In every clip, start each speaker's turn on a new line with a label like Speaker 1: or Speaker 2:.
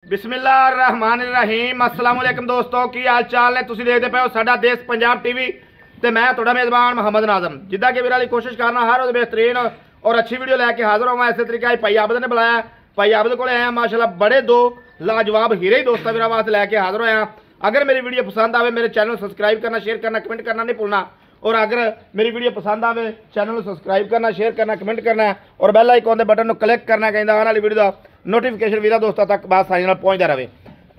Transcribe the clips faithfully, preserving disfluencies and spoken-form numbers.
Speaker 1: बिस्मिल्लाहिर्रहमानिर्रहीम अस्सलाम वालेकुम दोस्तों, की हाल चाल ने? तुसीं देखते पे हो साडा देश पंजाब टीवी ते मैं तुहाडा मेज़बान मोहम्मद नाज़म। जिद्दां कि वीरां दी कोशिश करना हर रोज़ बेहतरीन और अच्छी वीडियो लैके हाज़र होवां। इस तरीके भाई आबद ने बुलाया, भाई आबद को आए माशाल्लाह बड़े दो लाजवाब हीरे ही दोस्तों वीरां वास्ते लैके हाज़र होया। अगर मेरी वीडियो पसंद आवे मेरे चैनल सब्सक्राइब करना, शेयर करना, कमेंट करना नहीं भूलना। और अगर मेरी वीडियो पसंद आवे चैनल सब्सक्राइब करना, शेयर करना, कमेंट करना है और बेल आइकन के बटन को क्लिक करना कहीं आने वाली वीडियो का नोटिफिकेशन वीरा दोस्तों तक बात सारी पहुँचता रहे।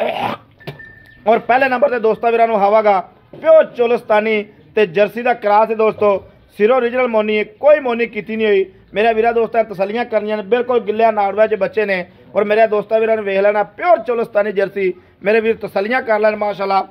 Speaker 1: और पहले नंबर से दोस्तों वीरा हवागा प्योर चोलस्तानी ते जर्सी का क्रॉस है दोस्तों। सिरो ओरिजिनल मोनी है, कोई मोनी की नहीं हुई। मेरे वीरा दोस्तों तसलियां करनिया ने, बिल्कुल गिलिया नाड़वा च बच्चे ने। और मेरे दोस्तों वीरा ने वेख लेना प्योर चोलस्तानी जर्सी। मेरे वीर तसलियां कर लैन माशाल्लाह,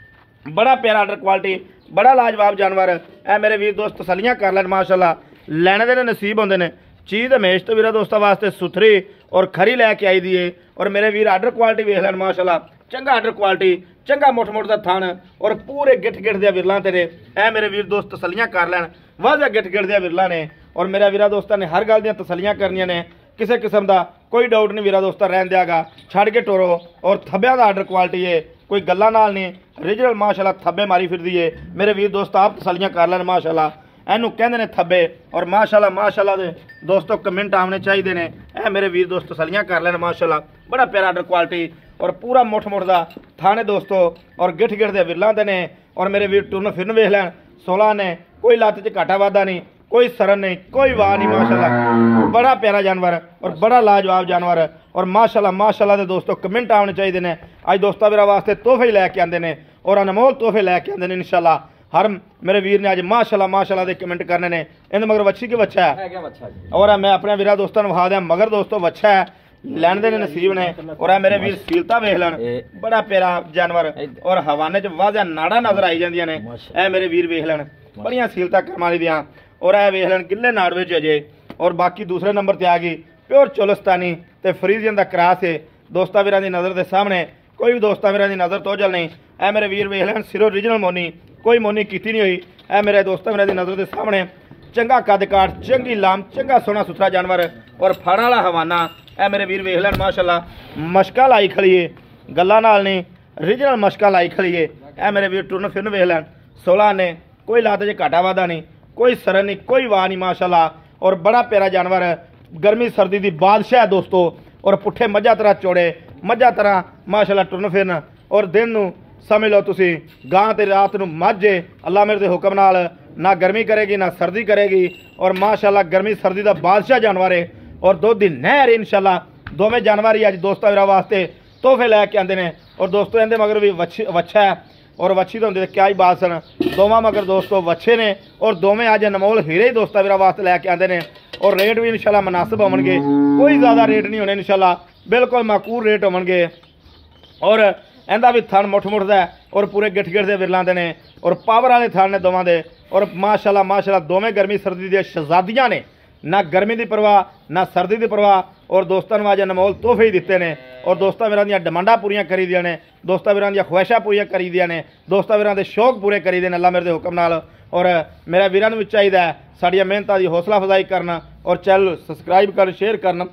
Speaker 1: बड़ा प्यारा आर्डर क्वालिटी, बड़ा लाजवाब जानवर है। मेरे वीर दोस्त तसलियां कर लैन माशाल्लाह, लैने देने नसीब होंगे ने। चीज़ हमेश तो वीरा दोस्तों वास्ते सुथरी और खरी लैके आई दी है। और मेरे वीर आर्डर क्वालिटी वेख लैन माशाल्लाह, चंगा आर्डर क्वालिटी, चंगा मुठ मुठ का थन और पूरे गिठ गिठ दिया विरलों तेरे ऐ मेरे वीर दोस्त तसलियां कर लैन। वाजा गिठ गिठ दिया विरलों ने और मेरा वीरा दोस्तों ने हर गल दी तसलियां करनिया ने। किसी किस्म का कोई डाउट नहीं वीरा दोस्तों रहन दियागा, छड़ के टोरो। और थब्बियां का आर्डर क्वालिटी है, कोई गल्लां नाल नहीं, ओरिजिनल माशाल्लाह थब्बे मारी फिरदी है। मेरे वीर दोस्त आप तसलियां कर लैन माशाल्लाह, एनू कहंदे ने थब्बे। और माशाल्लाह माशाल्लाह दे दोस्तों कमेंट आने चाहिए ने। ए मेरे वीर दोस्त तसलियां कर लैन माशाल्लाह, बड़ा प्यारा आर्डर क्वालिटी और पूरा मुठ मुठ का थाने दोस्तों और गिठ गिठ दे विरलां दे ने। और मेरे वीर टुरन फिरन वेख लैन, सोलह ने, कोई लत्त च घाटा वाधा नहीं, कोई सरन नहीं, कोई वाह नहीं माशाल्लाह, बड़ा प्यारा जानवर और बड़ा लाजवाब जानवर। और माशाल्लाह माशाल्लाह दे दोस्तों कमेंट आने चाहिए ने। अज दोस्तों वीरा वास्ते तोहफे ही लैके आंदे ने और अनमोल तोहफे लैके आंदे ने इंशाल्लाह। हर मेरे वीर ने अज माशाल्लाह माशाल्लाह दे कमेंट करने ने। इन मगर वच्छी के बच्चा है और मैं अपने वीरा दोस्तों विखा दें मगर दोस्तों बच्चा है, लैन देने नसीब ने। और मेरे वीर सीलता वेख लैन, बड़ा प्यारा जानवर और हवाने च वाजा नाड़ा नजर आई जांदियां ने। ए मेरे वीर वेख लैन, बड़ियां सीलता करमाली दियां और ए वेख लैन गिले नाड़वे च अजे। और बाकी दूसरे नंबर ते आ गई प्योर चोलस्तानी ते फ्रीजियन का क्रॉस है दोस्तां वीरां दी नज़र के सामने। कोई भी दोस्तां वीरां दी नज़र तोजल नहीं। ए मेरे वीर वेख लैन सिरो ओरिजिनल मोनी, कोई मोनी की नहीं हुई। ए मेरे दोस्तों वीरां दी नज़र के सामने चंगा कद काठ, चंगी लाम, चंगा सोहना सुथरा जानवर और फड़ वाला हवाना। ए मेरे वीर वेख लैन माशाल्लाह, मशका लाई खड़ी है, गल्लां नाल नहीं, ओरिजिनल मशका लाई खड़ी है। ए मेरे वीर टुरन फिरन वेख लैन, सोलह ने, कोई लात च घाटा वाधा नहीं, कोई सरन नहीं, कोई वाह नहीं माशाल्लाह। और बड़ा प्यारा जानवर है, गर्मी सर्दी की बादशाह है दोस्तों। और पुट्ठे मझा तरह चौड़े, मझा तरह माशाल्लाह टुरन फिरन। और दिन नूं समझ लो तुसी गां ते रात नूं मझ है। अल्लाह मेरे दे हुक्म नाल ना गर्मी करेगी ना सर्दी करेगी। और माशाल्लाह गर्मी सर्दी का बादशाह जानवर है और दुध दी नहर इंशाल्लाह। दोवें जानवर ही अज दोस्तों वीरां वास्ते तोहफे लैके आंदे ने। और दोस्तों इहदे मगर भी वच्छी वच्छा है और वच्छी तो होंदी क्या ही बात सन। दोवां मगर दोस्तों वच्छे ने और दोवें अज अनमोल हीरे ही दोस्तों वीरां वास्ते लैके आंदे ने। और रेट भी इंशाल्लाह मुनासिब होवणगे, कोई ज़्यादा रेट नहीं होने इंशाल्लाह, बिल्कुल माकूल रेट होवणगे। और इहदा भी थन मुठ मुठ दा और पूरे गिठ गिठ दे विरलां दे ने और पावर वाले थन ने दोवां दे। और माशाल्लाह माशाल्लाह दोवें गर्मी सर्दी दी शहजादियां ने, ना गर्मी की परवाह ना सर्दी की परवाह। और दोस्तों ने अज अनमोल तोहफे ही दिते ने और दोस्तों वीरां दी डिमांडां पूरीआं करी दियां ने, दोस्तों वीरां दी ख्वाहिशां पूरीआं करी दियां ने, दोस्तों वीरां दे शौक पूरे करी दे ने अल्लाह मेरे दे हुक्म नाल। और मेरा वीरां नूं भी चाहिदा है साडियां मेहनतां दी हौसला अफजाई करना और चैनल सब्सक्राइब कर, शेयर करना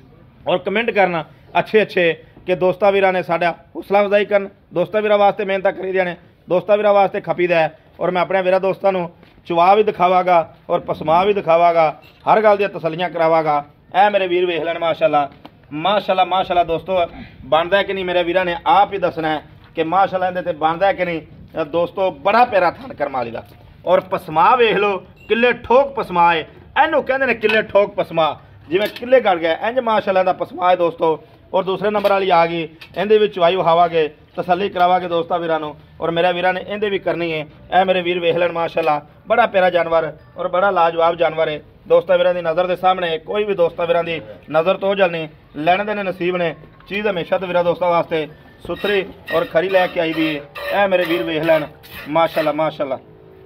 Speaker 1: और कमेंट करना अच्छे अच्छे कि दोस्तां वीरां ने साडा हौसला अफजाई करन। दोस्तां वीरां वास्ते मेहनतां करी दियां ने, दोस्तां वीरां वास्ते खपीदा है। और मैं अपने वीरां दोस्तां नूं चुआ भी दिखावागा और पसमा भी दिखावागा, हर गल दी तसलियां करावागा। ऐ मेरे वीर वेख लैन माशाल्लाह माशाल्लाह माशाल्लाह दोस्तों बनदा है कि नहीं, मेरे वीरां ने आप ही दसना है कि माशाल्लाह इहदे ते बनदा है कि नहीं। दोस्तों बड़ा प्यारा थन करमाली दा और पसमा वेख लो, किले ठोक पसमा है। इहनूं कहंदे ने किले ठोक पसमा, जिवें किले गड़ गया इंज माशाल्लाह दा पसमा है दोस्तों। और दूसरे नंबर वाली आ गई, इहदे विच चुवाई वहावागे, तसल्ली करावागे दोस्तां वीरां नूं। और मेरा वीरां ने इहदे भी करनी है। ए मेरे वीर वेख लैन माशाल्लाह, बड़ा प्यारा जानवर और बड़ा लाजवाब जानवर है दोस्तां वीरां दी नज़र के सामने। कोई भी दोस्तां वीरां दी नज़र तो जल नहीं, लैने देने नसीब ने। चीज़ हमेशा तो वीरां दोस्तों वास्ते सुथरी और खरी लैके आई दी है। ए मेरे वीर वेख लैन माशाल्लाह माशाल्लाह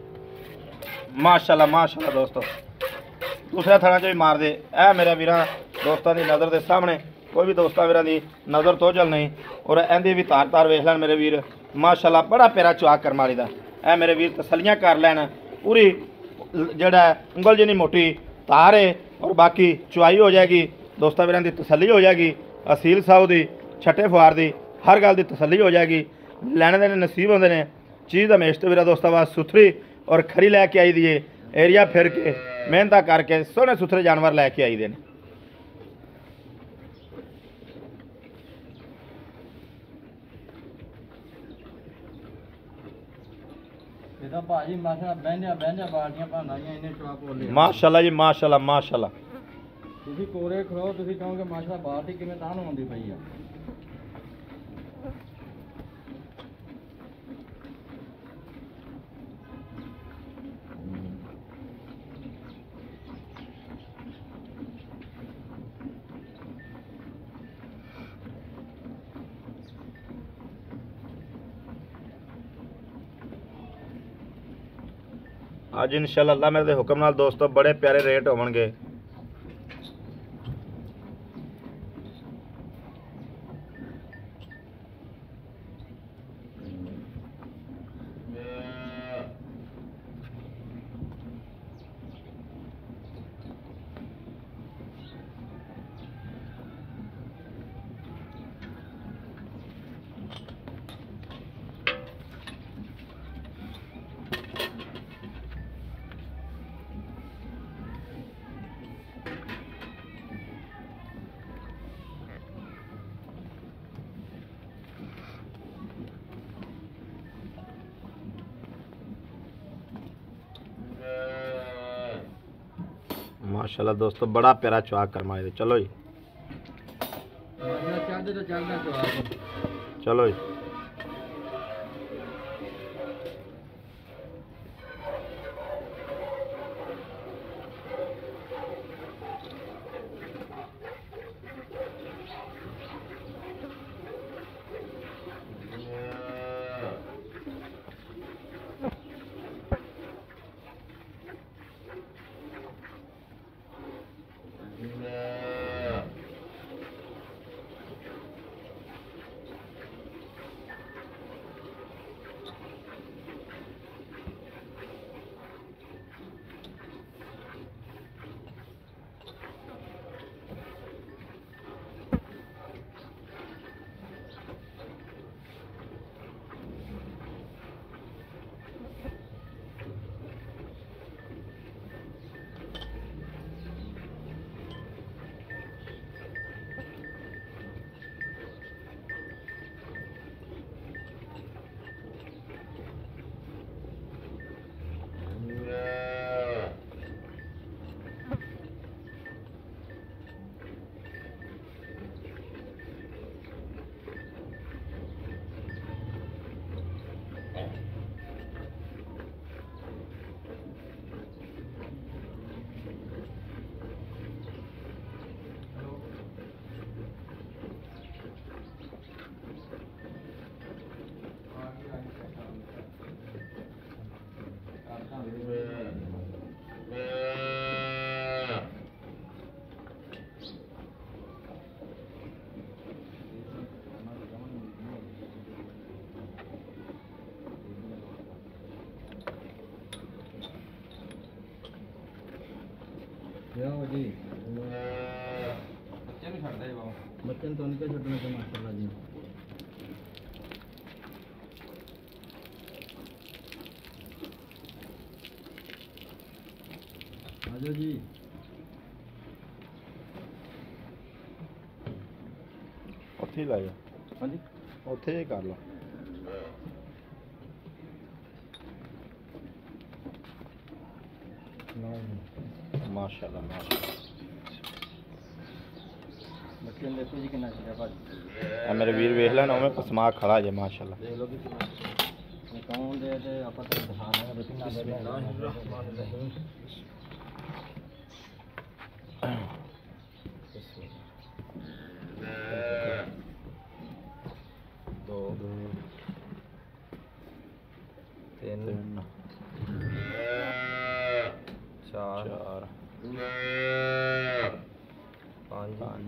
Speaker 1: माशाल्लाह माशाल्लाह दोस्तों, दूसरा थाना च भी मार दे। ए मेरे वीरां दोस्तों की नज़र के सामने कोई भी दोस्तां वीरां दी नज़र तो जल नहीं। और इहदी भी तार तार वेख लैन मेरे वीर माशाल्लाह, बड़ा प्यारा चुआ करमाली दा। ए मेरे वीर तसलियां कर लैन, पूरी जिहड़ा उंगल जिन्नी मोटी तार है और बाकी चुआई हो जाएगी, दोस्तों वीरां दी तसल्ली हो जाएगी। असील साहू दी ਛੱਟੇ ਫੁਆਰ ਦੀ हर गल की तसली हो जाएगी। लैने देने नसीब होंगे ने। चीज़ हमेश तो मेरा दोस्तों बात सुथरी और खरी लैके आई दी है। एरिया फिर के मेहनत करके सोहने सुथरे जानवर लैके आई दे ने। माशाल्लाह जी माशाल्लाह माशाल्लाह।
Speaker 2: ਤੁਸੀਂ ਕੋਰੇ ਖਲੋ ਤੁਸੀਂ ਕਹੋਗੇ ਮਾਸ਼ਾ ਬਾਤ ਹੀ ਕਿਵੇਂ ਤਾਂ ਨੂੰ ਆਉਂਦੀ ਪਈ ਆ।
Speaker 1: अज इंशाअल्लाह अल्लाह मेरे हुक्म नाल दोस्तों बड़े प्यारे रेट होवणगे। माशाल्लाह दोस्तों बड़ा प्यारा चुआक करवाए दे। चलो जी चलो जी
Speaker 2: जी बच्चे भी छड़ दे बाबा बच्चे तो उनके छड़ने से माशाल्लाह जी। आजो जी
Speaker 1: ਉੱਥੇ ਲਾ ਜਾ।
Speaker 2: ਹਾਂਜੀ
Speaker 1: ਉੱਥੇ ਹੀ ਕਰ ਲਾ। माशाल्लाह माशाल्लाह
Speaker 2: बच्चे देखो जी कितना चीज़ है भाजी।
Speaker 1: ए मेरे वीर वेख लेना मैं पसमा खड़ा जे माशाल्लाह।
Speaker 2: देख लो कि ये कौन दे दे आपा तो दिखा रहे हैं कितना दे दे। दो तीन चार
Speaker 1: चार
Speaker 2: पाँच
Speaker 1: पाँच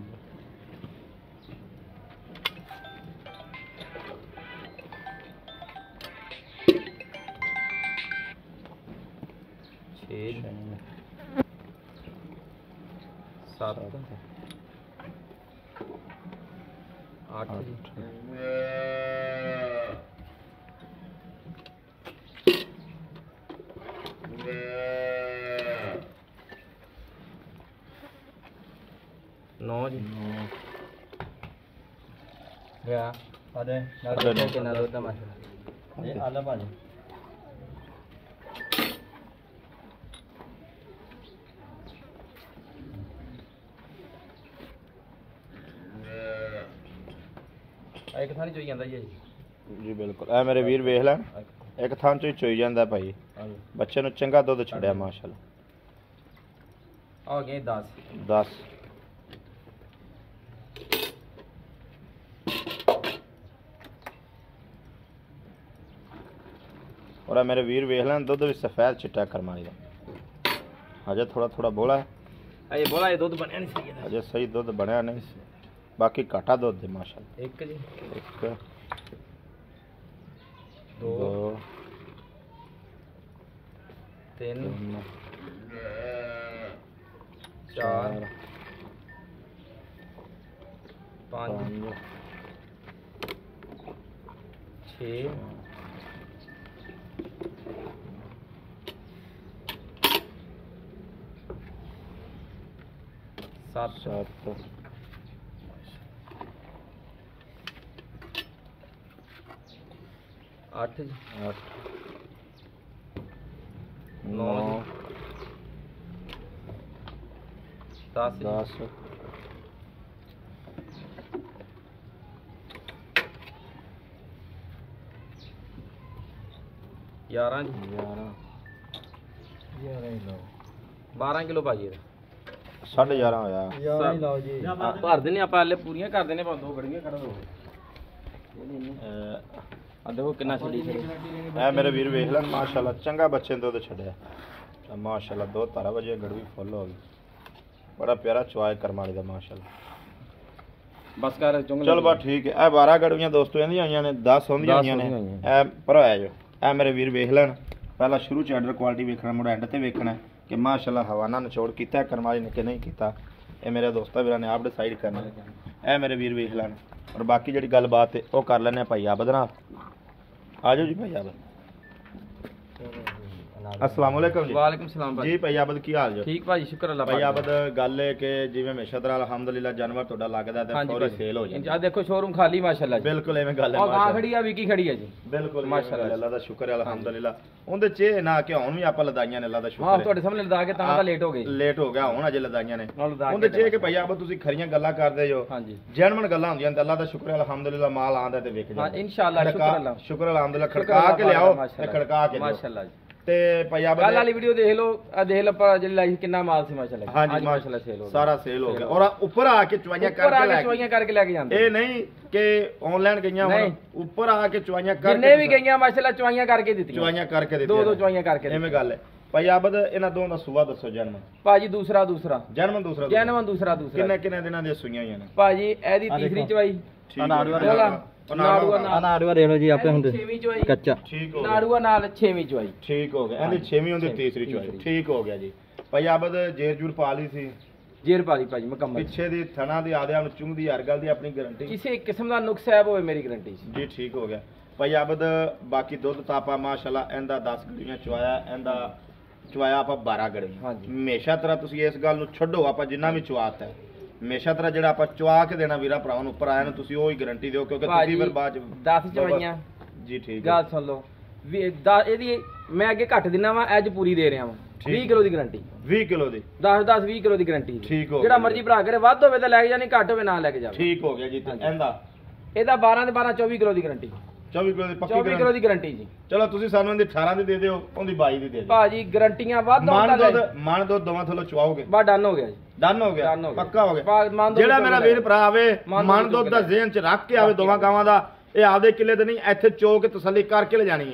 Speaker 2: छः सात ਅੱਠ ਜੀ ਨੌ ਜੀ ਗਿਆ ਆਦੇ ਨਾਲ ਦੇ ਕਿੰਨਾ ਦੁੱਧ ਮਾਸ਼ਾ ਇਹ ਆਲਾ ਭਾਜੀ ਇੱਕ ਥਾਂ ਨਹੀਂ ਚੋਈ ਜਾਂਦਾ ਜੀ
Speaker 1: ਜੀ ਬਿਲਕੁਲ ਐ ਮੇਰੇ ਵੀਰ ਵੇਖ ਲੈਣ ਇੱਕ ਥਾਂ ਚੋਂ ਹੀ ਚੋਈ ਜਾਂਦਾ ਭਾਈ ਬੱਚੇ ਨੂੰ ਚੰਗਾ ਦੁੱਧ ਛੱਡਿਆ ਮਾਸ਼ਾਅੱਲਾ
Speaker 2: ਆ ਗਏ ਦਸ
Speaker 1: ਦਸ और मेरे वीर वेख लें दुध भी सफेद चिट्टा करमानी का अजय थोड़ा थोड़ा बोला है
Speaker 2: अजय बोला ये दुध बनया नहीं सही
Speaker 1: अजय सही दुध बनया नहीं बाकी घाटा दुध दे माशाल्लाह
Speaker 2: एक जी
Speaker 1: एक
Speaker 2: दो,
Speaker 1: दो
Speaker 2: तीन
Speaker 1: तीन
Speaker 2: चार पाँच छः सात
Speaker 1: सात
Speaker 2: आठ जी
Speaker 1: आठ
Speaker 2: नौ
Speaker 1: नौ
Speaker 2: दस जी,
Speaker 1: दस
Speaker 2: ग्यारह जी
Speaker 1: ग्यारह
Speaker 2: बारह किलो भाजी
Speaker 1: साढ़े ग्यारह होया
Speaker 2: ही लाओ जी भर देने आप हले पूरियां कर देने पर दो गड़ियां कर दो आ देखो कितना छड़ी
Speaker 1: ए मेरे वीर वेख लें माशाल्लाह चंगा बच्चे दुध छड़िया माशाल्लाह दो तारा बजे गड़वी फुल हो गई बड़ा प्यारा चवाए करमाली दा माशाल्लाह
Speaker 2: बस कर चुंग
Speaker 1: चल बा ठीक है ए बारह गड़वियां दोस्तों इंदियां आईयां ने दस होंदियां आईयां ने ए भराया जो ए मेरे वीर वेख लें पहला शुरू च आर्डर क्वालिटी वेखना मुड़ा एंड ते वेखना कि माशाल्लाह हवाना निचोड़ कीता है करमाली ने कि नहीं कीता ये मेरे दोस्तों वीरां ने आप डिसाइड करना ए मेरे वीर वेख लें और बाकी जिहड़ी गलबात है वो कर लैने भाई आबद नाल आ जाओ जी भाई आबद अस्सलाम वालेकुम जी
Speaker 2: वालेकुम सलाम भाई
Speaker 1: जी भाई आबद की हाल जो
Speaker 2: ठीक भाई शुक्र अल्लाह
Speaker 1: भाई आबद गल है कि जिवें हमेशा तरह अल्हम्दुलिल्लाह जानवर ਤੁਹਾਡਾ ਲੱਗਦਾ ਤੇ ਫੌਰੀ ਸੇਲ ਹੋ ਜਾਂਦੀ
Speaker 2: ਆ ਦੇਖੋ ਸ਼ੋਰੂਮ ਖਾਲੀ ਮਾਸ਼ਾਅੱਲਾ ਜੀ
Speaker 1: ਬਿਲਕੁਲ ਐਵੇਂ ਗੱਲ ਹੈ
Speaker 2: ਉਹ ਗਾਂ ਖੜੀ ਆ ਵਿਕੀ ਖੜੀ ਆ ਜੀ
Speaker 1: ਬਿਲਕੁਲ ਮਾਸ਼ਾਅੱਲਾ ਅੱਲਾਹ ਦਾ ਸ਼ੁਕਰ ਹੈ ਅਲਹਮਦੁਲਿल्लाह ਉਹਦੇ ਚ ਇਹ ਨਾ ਕਿ ਹੁਣ ਵੀ ਆਪਾਂ ਲਦਾਈਆਂ ਨੇ ਅੱਲਾਹ ਦਾ ਸ਼ੁਕਰ ਹੈ
Speaker 2: ਹਾਂ ਤੁਹਾਡੇ ਸਾਹਮਣੇ ਲਦਾ ਕੇ ਤਾਂ ਤਾਂ ਲੇਟ ਹੋ ਗਏ
Speaker 1: ਲੇਟ ਹੋ ਗਿਆ ਹੁਣ ਅਜੇ ਲਦਾਈਆਂ ਨੇ ਉਹਦੇ ਚ ਇਹ ਕਿ ਭਾਈ ਆਬਦ ਤੁਸੀਂ ਖਰੀਆਂ ਗੱਲਾਂ ਕਰਦੇ ਜੋ
Speaker 2: ਹਾਂਜੀ
Speaker 1: ਜੈਨੂਇਨ ਗੱਲਾਂ ਹੁੰਦੀਆਂ ਤੇ ਅੱਲਾਹ ਦਾ ਸ਼ੁਕਰ ਹੈ ਅਲਹਮਦੁਲਿल्लाह ਮਾਲ ਆਂਦਾ ਤੇ ਵਿਕ ਜਾਂਦਾ
Speaker 2: ਹਾਂ ਇਨਸ਼ਾਅੱਲਾ ਸ਼ੁਕਰ ਅੱਲਾਹ
Speaker 1: ਸ਼ੁਕਰ ਅਲਹਮਦੁਲਿल्लाह ਖੜਕਾ ਕੇ ਲਿਆਓ ਤੇ ਖੜਕਾ ਕੇ
Speaker 2: ਮਾਸ਼ਾਅੱਲਾ ਜੀ
Speaker 1: ਤੇ ਭਾਈ ਆਬਦ
Speaker 2: ਕੱਲ ਵਾਲੀ ਵੀਡੀਓ ਦੇਖ ਲਓ ਆ ਦੇਖ ਲਓ ਪਰ ਜਿਹੜੀ ਲਾਈ ਕਿੰਨਾ ਮਾਲ ਸੀ ਮਾਸ਼ਾਅੱਲਾ
Speaker 1: ਹਾਂਜੀ
Speaker 2: ਮਾਸ਼ਾਅੱਲਾ ਸੇਲ ਹੋ ਗਿਆ
Speaker 1: ਸਾਰਾ ਸੇਲ ਹੋ ਗਿਆ ਔਰ ਉੱਪਰ ਆ ਕੇ ਚੁਆਈਆਂ
Speaker 2: ਉੱਪਰ
Speaker 1: ਕਰਕੇ
Speaker 2: ਆ
Speaker 1: ਲੈ
Speaker 2: ਕੇ ਚੁਆਈਆਂ ਕਰਕੇ ਲੈ ਕੇ ਜਾਂਦੇ
Speaker 1: ਇਹ ਨਹੀਂ ਕਿ ਆਨਲਾਈਨ ਗਈਆਂ ਹੁਣ ਉੱਪਰ ਆ ਕੇ ਚੁਆਈਆਂ ਕਰਕੇ
Speaker 2: ਜਿੰਨੇ ਵੀ ਗਈਆਂ ਮਾਸ਼ਾਅੱਲਾ ਚੁਆਈਆਂ ਕਰਕੇ ਦਿੱਤੀਆਂ
Speaker 1: ਚੁਆਈਆਂ ਕਰਕੇ ਦਿੱਤੀਆਂ
Speaker 2: ਦੋ ਦੋ ਚੁਆਈਆਂ ਕਰਕੇ
Speaker 1: ਐਵੇਂ ਗੱਲ ਹੈ ਭਾਈ ਆਬਦ ਇਹਨਾਂ ਦੋਵਾਂ ਦਾ ਸੂਆ ਦੱਸੋ ਜਨਮ
Speaker 2: ਭਾਜੀ ਦੂਸਰਾ ਦੂਸਰਾ
Speaker 1: ਜਨਮ ਦੂਸਰਾ
Speaker 2: ਜਨਮ ਦੂਸਰਾ ਦੂਸਰਾ
Speaker 1: ਕਿੰਨੇ ਕਿੰਨੇ ਦਿਨਾਂ ਦੀਆਂ ਸੂਈਆਂ ਹੋਈਆਂ ਨੇ
Speaker 2: ਭਾਜੀ ਇਹਦੀ ਤੀਸਰੀ ਚਵਾਈ
Speaker 1: ਨਾੜੂਆ
Speaker 2: ਨਾੜੂਆ ਨਾਲ
Speaker 3: ਨਾੜੂਆ ਦੇਖ ਲਓ ਜੀ ਆਪੇ ਹੁੰਦੇ
Speaker 2: ਛੇਵੀਂ ਚਵਾਈ
Speaker 3: ਕੱਚਾ
Speaker 1: ਠੀਕ ਹੋ ਗਿਆ
Speaker 2: ਨਾੜੂਆ ਨਾਲ ਛੇਵੀਂ ਚਵਾਈ
Speaker 1: ਠੀਕ ਹੋ ਗਿਆ ਇਹਦੀ ਛੇਵੀਂ ਹੁੰਦੀ ਤੀਸਰੀ ਚਵਾਈ ਠੀਕ ਹੋ ਗਿਆ ਜੀ ਭਾਈ ਆਬਦ ਜੇਰ ਜੂਰ ਪਾ ਲਈ ਸੀ
Speaker 2: ਜੇਰ ਪਾਲੀ ਭਾਜੀ ਮੁਕੰਮਲ
Speaker 1: ਪਿੱਛੇ ਦੀ ਥਣਾ ਦੀ ਆਦਿਆਂ ਨੂੰ ਚੁੰਗਦੀ ਹਰ ਗੱਲ ਦੀ ਆਪਣੀ ਗਾਰੰਟੀ
Speaker 2: ਕਿਸੇ ਕਿਸਮ ਦਾ ਨੁਕਸ ਹੈ ਹੋਵੇ ਮੇਰੀ ਗਾਰੰਟੀ
Speaker 1: ਜੀ ਠੀਕ ਹੋ ਗਿਆ ਭਾਈ ਆਬਦ ਬਾਕੀ ਦੁੱਧ ਤਾਪਾ ਮਾਸ਼ਾਅੱਲਾ ਇਹਦਾ ਦਸ ਗੜੀਆਂ ਚਵਾਇਆ ਇਹਦਾ ਚਵਾਇਆ ਆਪਾਂ ਬਾਰਾਂ ਗੜੀਆਂ
Speaker 2: ਹਾਂਜੀ
Speaker 1: ਹਮੇਸ਼ਾ ਤਰ੍ਹਾਂ ਤੁਸੀਂ ਇਸ ਗੱਲ ਨੂੰ ਛੱਡੋ ਆਪਾਂ ਜਿੰਨਾ ਵੀ ਚਵਾਤਾ ਹੈ ਹਮੇਸ਼ਾ ਤਰ੍ਹਾਂ ਜਿਹੜਾ ਆਪਾਂ ਚਵਾ ਕੇ ਦੇਣਾ ਵੀਰਾ ਭਰਾਵਾਂ ਨੂੰ ਉੱਪਰ ਆਇਆ ਨੂੰ ਤੁਸੀਂ ਉਹ ਹੀ ਗਾਰੰਟੀ ਦਿਓ ਕਿਉਂਕਿ ਤੁਸੀਂ ਫਿਰ ਬਾਅਦ
Speaker 2: ਦਸ ਚਵਾਈਆਂ
Speaker 1: ਜੀ ਠੀਕ
Speaker 2: ਗੱਲ ਸੁਣ ਲਓ ਵੀ ਦਸ ਇਹਦੀ ਮੈਂ ਅੱਗੇ ਘੱਟ ਦਿਨਾ ਵਾ ਅੱਜ ਪੂਰੀ ਦੇ ਰਿਹਾ ਵਾਂ ਵੀਹ ਕਿਲੋ ਦੀ ਗਾਰੰਟੀ
Speaker 1: ਵੀਹ ਕਿਲੋ ਦੀ
Speaker 2: ਦਸ ਦਸ ਵੀਹ ਕਿਲੋ ਦੀ ਗਾਰੰਟੀ
Speaker 1: ਠੀਕ ਹੋ
Speaker 2: ਜਿਹੜਾ ਮਰਜ਼ੀ ਭਰਾ ਕਰੇ ਵੱਧ ਹੋਵੇ ਤਾਂ ਲੈ ਕੇ ਜਾਣੀ ਘੱਟ ਹੋਵੇ ਨਾ ਲੈ ਕੇ ਜਾਵੇ
Speaker 1: ਠੀਕ ਹੋ ਗਿਆ ਜੀ ਤੇ ਇਹਦਾ
Speaker 2: ਇਹਦਾ ਬਾਰਾਂ ਦੇ ਬਾਰਾਂ ਚੌਵੀ ਕਿਲੋ ਦੀ ਗਾਰੰਟੀ
Speaker 1: ਚੌਵੀ ਕਿਲੋ ਦੀ ਪੱਕੀ
Speaker 2: ਚੌਵੀ ਕਿਲੋ ਦੀ ਗਾਰੰਟੀ ਜੀ
Speaker 1: ਚਲੋ ਤੁਸੀਂ ਸਾਨੂੰ ਇਹਦੀ ਅਠਾਰਾਂ ਦੀ ਦੇ ਦਿਓ ਉਹਦੀ ਬਾਈ ਦੀ ਦੇ ਦਿਓ
Speaker 2: ਭਾਜੀ ਗਾਰੰਟੀਆਂ ਵੱਧ
Speaker 1: ਮਾਨ
Speaker 2: ਹੁੰਦਾ
Speaker 1: ਦੁੱਧ ਮਾਨ ਦੁੱਧ ਦੋਵਾਂ ਥੱਲੋਂ ਚਵਾਓਗੇ
Speaker 2: ਬਾ ਡਨ ਹੋ ਗਿਆ ਜੀ
Speaker 1: ਡਨ ਹੋ ਗਿਆ
Speaker 2: Done ਹੋ ਗਿਆ।
Speaker 1: ਪੱਕਾ ਹੋ ਗਿਆ
Speaker 2: ਪਾ- ਮਨ ਦੁੱਧ
Speaker 1: ਜਿਹੜਾ ਮੇਰਾ ਵੀਰ ਭਰਾ ਆਵੇ
Speaker 2: ਮਨ
Speaker 1: ਮਨ
Speaker 2: ਦੁੱਧ
Speaker 1: ਦੁੱਧ ਦਾ ਜ਼ਿਹਨ ਚ ਰੱਖ ਕੇ ਆਵੇ ਦੋਵਾਂ ਗਾਵਾਂ ਦਾ ਇਹ ਆਪਦੇ ਕਿੱਲੇ ਤੇ ਨਹੀਂ ਇੱਥੇ ਚੋ ਕੇ ਤਸੱਲੀ ਕਰਕੇ ਲੈ ਜਾਣੀ ਹੈ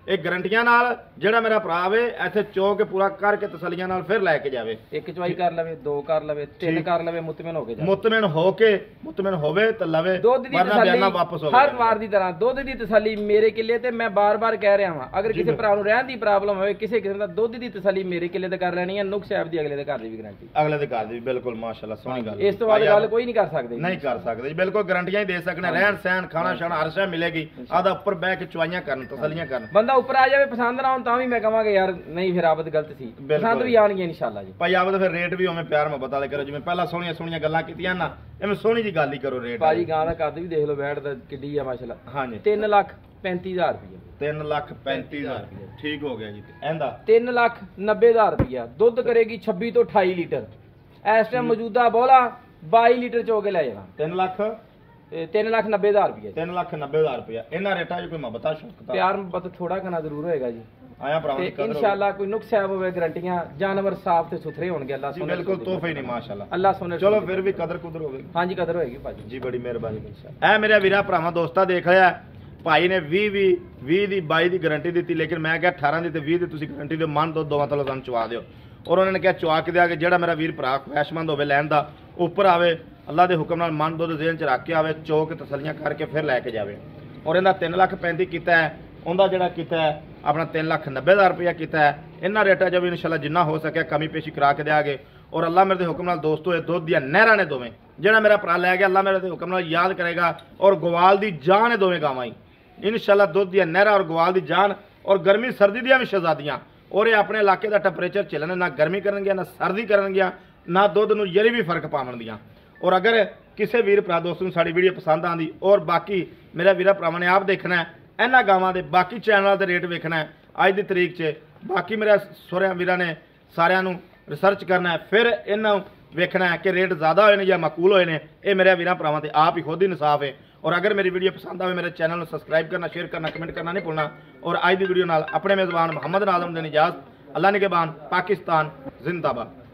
Speaker 1: ਇਹ ਗਰੰਟੀਆਂ ਨਾਲ ਜਿਹੜਾ ਮੇਰਾ ਭਰਾ ਵੇ ਇੱਥੇ ਚੋ ਕੇ ਪੂਰਾ ਕਰਕੇ ਤਸੱਲੀਆਂ ਨਾਲ ਫਿਰ ਲੈ ਕੇ ਜਾਵੇ।
Speaker 2: ਇੱਕ ਚਵਾਈ ਕਰ ਲਵੇ, ਦੋ ਕਰ ਲਵੇ, ਤਿੰਨ ਕਰ ਲਵੇ, ਮੁਤਮਿਨ ਹੋ ਕੇ ਜਾਵੇ।
Speaker 1: ਮੁਤਮਿਨ ਹੋ ਕੇ ਮੁਤਮਿਨ ਹੋਵੇ ਤਾਂ ਲਵੇ,
Speaker 2: ਦੁੱਧ ਦੀ
Speaker 1: ਵਰਨਾ ਬਿਆਨਾ ਵਾਪਸ
Speaker 2: ਤਸੱਲੀ
Speaker 1: ਹੋਵੇ।
Speaker 2: ਹਰ ਵਾਰ ਦੀ ਤਰ੍ਹਾਂ ਦੁੱਧ ਦੀ ਤਸੱਲੀ ਮੇਰੇ ਕਿੱਲੇ ਤੇ ਮੈਂ ਬਾਰ-ਬਾਰ ਕਹਿ ਰਿਹਾ ਹਾਂ, ਅਗਰ ਕਿਸੇ ਭਰਾ ਨੂੰ ਰਹਿਣ ਦੀ ਪ੍ਰੋਬਲਮ ਹੋਵੇ, ਕਿਸੇ ਕਿਸਮ ਦਾ ਦੁੱਧ ਦੀ ਤਸੱਲੀ ਮੇਰੇ ਕਿੱਲੇ ਤੇ ਕਰ ਲੈਣੀ ਹੈ। ਨੁਕਸ ਸਾਹਿਬ ਦੀ ਅਗਲੇ ਦੇ ਘਰ ਦੀ ਵੀ ਗਾਰੰਟੀ,
Speaker 1: ਅਗਲੇ ਦੇ ਘਰ ਦੀ ਵੀ ਬਿਲਕੁਲ ਮਾਸ਼ਾਅੱਲਾ ਸੋਹਣੀ ਗੱਲ।
Speaker 2: ਇਸ ਤੋਂ ਬਾਅਦ ਗੱਲ ਕੋਈ ਨਹੀਂ ਕਰ ਸਕਦੇ,
Speaker 1: ਨਹੀਂ ਕਰ ਸਕਦੇ ਜੀ, ਬਿਲਕੁਲ ਗਰੰਟੀਆਂ ਹੀ ਦੇ ਸਕਣੇ। ਰਹਿਣ ਸਹਿਣ ਖਾਣਾ ਛਾਣਾ ਹਰ ਸ਼ੈ ਮਿਲੇਗੀ। ਆਦਾ ਉੱਪਰ ਬਹਿ ਕੇ ਚੁਆਈਆਂ ਕਰਨ, ਤਸੱਲੀਆਂ ਕਰਨ।
Speaker 2: ਬੰਦਾ ਉੱਪਰ ਆ ਜਾਵੇ ਪਸੰਦ ਨਾ ਆਉਣ ਤਾਂ ਵੀ ਮੈਂ ਕਹਾਂਗਾ ਯਾਰ ਨਹੀਂ ਫਿਰ ਆਬਦ ਗਲਤ ਸੀ, ਪਸੰਦ ਵੀ ਆਣਗੇ ਇਨਸ਼ਾਅੱਲਾ ਜੀ।
Speaker 1: ਭਾਈ ਆਪ ਤਾਂ ਫਿਰ ਰੇਟ ਵੀ ਉਵੇਂ ਪਿਆਰ ਮੁਹੱਬਤ ਵਾਲੇ ਕਰੋ, ਜਿਵੇਂ ਪਹਿਲਾਂ ਸੋਹਣੀਆਂ ਸੋਹਣੀਆਂ ਗੱਲਾਂ ਕੀਤੀਆਂ ਨਾ, ਐਵੇਂ ਸੋਹਣੀ ਜੀ ਗੱਲ ਹੀ ਕਰੋ ਰੇਟ।
Speaker 2: ਭਾਜੀ ਗਾਂ ਦਾ ਕੱਦ ਵੀ ਦੇਖ ਲਓ, ਬੈਠ ਦਾ ਕਿੱਡੀ ਆ ਮਾਸ਼ਾਅੱਲਾ।
Speaker 1: ਹਾਂਜੀ
Speaker 2: ਤਿੰਨ ਲੱਖ ਪੈਂਤੀ ਹਜ਼ਾਰ ਰੁਪਏ,
Speaker 1: ਤਿੰਨ ਲੱਖ ਪੈਂਤੀ ਹਜ਼ਾਰ ਰੁਪਏ ਠੀਕ ਹੋ ਗਿਆ ਜੀ। ਇਹਦਾ
Speaker 2: ਤਿੰਨ ਲੱਖ ਨੱਬੇ ਹਜ਼ਾਰ ਰੁਪਇਆ, ਦੁੱਧ ਕਰੇਗੀ ਛੱਬੀ ਤੋਂ ਅਠਾਈ ਲੀਟਰ। ਇਸ ਟਾਈਮ ਮੌਜੂਦਾ ਬੋਲਾ ਬਾਈ ਲੀਟਰ ਚੋ ਕੇ ਲੈ ਜਾਣਾ।
Speaker 1: ਤਿੰਨ ਲੱਖ
Speaker 2: ਤਿੰਨ ਲੱਖ ਨੱਬੇ ਹਜ਼ਾਰ ਰੁਪਏ,
Speaker 1: ਤਿੰਨ ਲੱਖ ਨੱਬੇ ਹਜ਼ਾਰ ਰੁਪਇਆ। ਇਹਨਾਂ ਰੇਟਾਂ 'ਚ ਕੋਈ ਮੁਹੱਬਤਾਂ ਸ਼ੌਕਤਾ
Speaker 2: ਪਿਆਰ ਮੁਹੱਬਤ ਥੋੜਾ ਘਣਾ ਜ਼ਰੂਰ ਹੋਏਗਾ ਜੀ।
Speaker 1: ਆਇਆ ਭਰਾਵਾਂ
Speaker 2: ਤੇ
Speaker 1: ਦੀ ਕਦਰ
Speaker 2: ਇਨਸ਼ਾਅੱਲਾ ਕੋਈ ਨੁਕਸ ਹੈ ਹੋਵੇ, ਗਾਰੰਟੀਆਂ ਜਾਨਵਰ ਸਾਫ਼ ਤੇ ਸੁਥਰੇ ਹੋਣਗੇ। ਅੱਲਾਹ
Speaker 1: ਜੀ
Speaker 2: ਸੋਨੇ
Speaker 1: ਬਿਲਕੁਲ ਤੋਹਫੇ ਹੀ ਨਹੀਂ ਮਾਸ਼ਾਅੱਲਾ।
Speaker 2: ਅੱਲਾਹ ਸੋਨੇ
Speaker 1: ਚਲੋ ਫਿਰ ਵੀ ਕਦਰ ਕੁਦਰ ਹੋਵੇਗੀ।
Speaker 2: ਹਾਂਜੀ ਕਦਰ ਹੋਏਗੀ ਭਾਜੀ
Speaker 1: ਜੀ, ਬੜੀ ਮਿਹਰਬਾਨੀ। ਐ ਮੇਰੇ ਵੀਰਾ ਭਰਾਵਾਂ ਦੋਸਤਾਂ ਦੇਖ ਲਿਆ, ਭਾਈ ਨੇ ਵੀਹ ਵੀਹ ਵੀਹ ਦੀ ਬਾਈ ਦੀ ਗਾਰੰਟੀ ਦਿੱਤੀ, ਲੇਕਿਨ ਮੈਂ ਕਿਹਾ ਅਠਾਰਾਂ ਦੀ ਤੇ ਵੀਹ ਦੀ ਤੁਸੀਂ ਗਾਰੰਟੀ ਦਿਓ, ਮਨ ਦੋ ਦੋਵਾਂ ਤੋਂ ਸਾਨੂੰ ਚਵਾ ਦਿਓ। ਔਰ ਉਹਨਾਂ ਨੇ ਕਿਹਾ ਚਵਾ ਕੇ ਦਿਆ ਕਿ ਜਿਹੜਾ ਮੇਰਾ ਵੀਰ ਭਰਾ ਖੁਆਇਸ਼ਮੰਦ ਹੋਵੇ ਲੈਣ ਦਾ, ਉੱਪਰ ਆਵੇ ਅੱਲਾਹ ਦੇ ਹੁਕਮ ਨਾਲ, ਮਨ ਦੁੱਧ ਜ਼ੇਨ ਚ ਰੱਖ ਕੇ ਆਵੇ, ਚੋ ਕੇ ਤਸੱਲੀਆਂ ਕਰਕੇ ਫਿਰ ਲੈ ਕੇ ਜਾਵੇ। ਔਰ ਇਹਦਾ ਤਿੰਨ ਲੱਖ ਪੈਂਤੀ ਕੀਤਾ ਹੈ, ਉਹਦਾ ਜਿਹੜਾ ਕੀਤਾ ਹੈ ਆਪਣਾ ਤਿੰਨ ਲੱਖ ਨੱਬੇ ਹਜ਼ਾਰ ਰੁਪਇਆ ਕੀਤਾ ਹੈ। ਇਹਨਾਂ ਰੇਟਾਂ 'ਚ ਵੀ ਇਨਸ਼ਾਅੱਲਾ ਜਿੰਨਾ ਹੋ ਸਕਿਆ ਕਮੀ ਪੇਸ਼ੀ ਕਰਾ ਕੇ ਦਿਆਂਗੇ। ਔਰ ਅੱਲਾਹ ਮੇਰੇ ਦੇ ਹੁਕਮ ਨਾਲ ਦੋਸਤੋ ਇਹ ਦੁੱਧ ਦੀਆਂ ਨਹਿਰਾਂ ਨੇ ਦੋਵੇਂ, ਜਿਹੜਾ ਮੇਰਾ ਭਰਾ ਲੈ ਗਿਆ ਅੱਲਾਹ ਮੇਰੇ ਦੇ ਹੁਕਮ ਨਾਲ ਯਾਦ ਕਰੇਗਾ। ਔਰ ਗਵਾਲ ਦੀ ਜਾਨ ਹੈ ਦੋਵੇਂ ਗਾਵਾਂ ਹੀ ਇਨਸ਼ਾਅੱਲਾ, ਦੁੱਧ ਦੀਆਂ ਨਹਿਰਾਂ ਔਰ ਗਵਾਲ ਦੀ ਜਾਨ, ਔਰ ਗਰਮੀ ਸਰਦੀ ਦੀਆਂ ਵੀ ਸ਼ਹਿਜ਼ਾਦੀਆਂ। ਔਰ ਇਹ ਆਪਣੇ ਇਲਾਕੇ ਦਾ ਟੈਂਪਰੇਚਰ ਚੱਲਣ, ਨਾ ਗਰਮੀ ਕਰਨਗੀਆਂ ਨਾ ਸਰਦੀ ਕਰਨਗੀਆਂ, ਨਾ ਦੁੱਧ ਨੂੰ ਜਰੀ ਵੀ ਫਰਕ ਪਾਵਣਗੀਆਂ। ਔਰ ਅਗਰ ਕਿਸੇ ਵੀਰ ਭਰਾ ਦੋਸਤ ਨੂੰ ਸਾਡੀ ਵੀਡੀਓ ਪਸੰਦ ਆਉਂਦੀ, ਔਰ ਬਾਕੀ ਮੇਰਾ ਵੀਰਾ ਭਰਾਵਾਂ ਨੇ ਆਪ ਦੇਖਣਾ ਹੈ ਇਹਨਾਂ ਗਾਵਾਂ ਦੇ ਬਾਕੀ ਚੈਨਲਾਂ ਦੇ ਰੇਟ ਵੇਖਣਾ ਹੈ ਅੱਜ ਦੀ ਤਰੀਕ 'ਚ, ਬਾਕੀ ਮੇਰੇ ਸੋਹਰਿਆਂ ਵੀਰਾਂ ਨੇ ਸਾਰਿਆਂ ਨੂੰ ਰਿਸਰਚ ਕਰਨਾ ਹੈ, ਫਿਰ ਇਹਨਾਂ ਨੂੰ ਵੇਖਣਾ ਹੈ ਕਿ ਰੇਟ ਜ਼ਿਆਦਾ ਹੋਏ ਨੇ ਜਾਂ ਮਾਕੂਲ ਹੋਏ ਨੇ। ਇਹ ਮੇਰੇ ਵੀਰਾਂ ਭਰਾਵਾਂ ਤੇ ਆਪ ਹੀ ਖੁਦ ਹੀ ਇਨਸਾਫ ਹੈ। और अगर मेरी वीडियो पसंद आए मेरे चैनल को सब्सक्राइब करना, शेयर करना, कमेंट करना नहीं भूलना। और आज की वीडियो नाल अपने मेज़बान मोहम्मद नाज़म देने इजाज़त। अल्लाह निगहबान, पाकिस्तान जिंदाबाद।